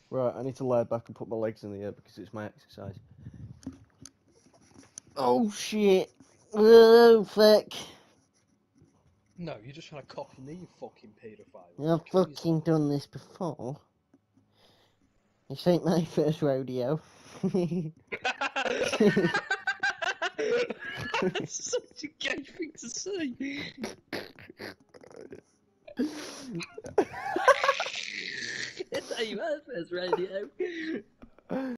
Right, I need to lie back and put my legs in the air because it's my exercise. Oh shit! Oh fuck! No, you're just trying to cock your knee, you fucking paedophile. I've fucking done this before. This ain't my first rodeo. Such a gay thing to say. It's how you first radio.